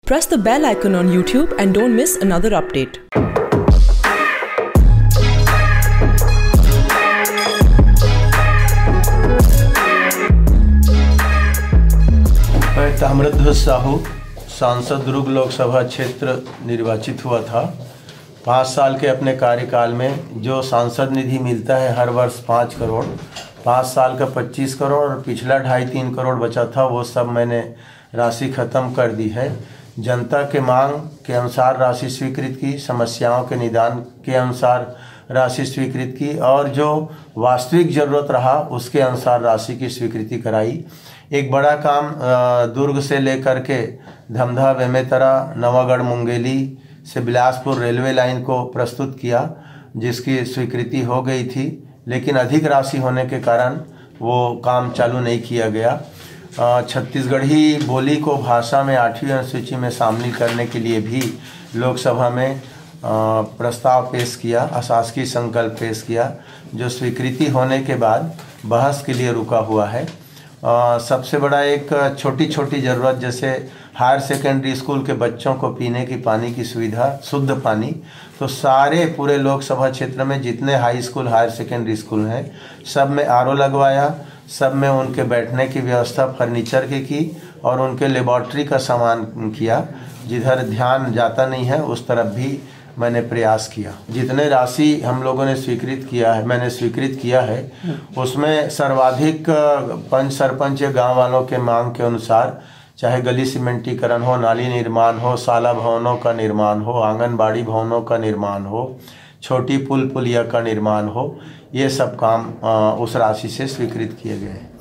Press the bell icon on YouTube and don't miss another update. मैं ताम्रध्वज साहू सांसद दुर्ग लोकसभा क्षेत्र निर्वाचित हुआ था। 5 साल के अपने कार्यकाल में जो सांसद निधि मिलता है हर वर्ष 5 करोड़, 5 साल का 25 करोड़ और पिछला 2.5-3 करोड़ बचा था वो सब मैंने राशि ख़त्म कर दी है। जनता के मांग के अनुसार राशि स्वीकृत की, समस्याओं के निदान के अनुसार राशि स्वीकृत की और जो वास्तविक ज़रूरत रहा उसके अनुसार राशि की स्वीकृति कराई। एक बड़ा काम दुर्ग से लेकर के धमधा, बेमेतरा, नवागढ़, मुंगेली से बिलासपुर रेलवे लाइन को प्रस्तुत किया, जिसकी स्वीकृति हो गई थी, लेकिन अधिक राशि होने के कारण वो काम चालू नहीं किया गया। छत्तीसगढ़ी बोली को भाषा में 8वीं अनुसूची में शामिल करने के लिए भी लोकसभा में प्रस्ताव पेश किया, अशासकीय संकल्प पेश किया, जो स्वीकृति होने के बाद बहस के लिए रुका हुआ है। सबसे बड़ा एक छोटी छोटी ज़रूरत, जैसे हायर सेकेंडरी स्कूल के बच्चों को पीने की पानी की सुविधा, शुद्ध पानी, तो सारे पूरे लोकसभा क्षेत्र में जितने high school, higher secondary school हैं, सब में आरओ लगवाया, सब में उनके बैठने की व्यवस्था फर्नीचर की और उनके लेबॉर्ट्री का सामान किया। जिधर ध्यान जाता नहीं है उस तरफ भी मैंने प्रयास किया। जितने राशि हम लोगों ने स्वीकृत किया है, मैंने स्वीकृत किया है, उसमें सर्वाधिक पंच सरपंच या गाँव वालों के मांग के अनुसार, चाहे गली सीमेंटीकरण हो, नाली निर्माण हो, शाला भवनों का निर्माण हो, आंगनबाड़ी भवनों का निर्माण हो, छोटी पुल पुलिया का निर्माण हो, ये सब काम उस राशि से स्वीकृत किए गए हैं।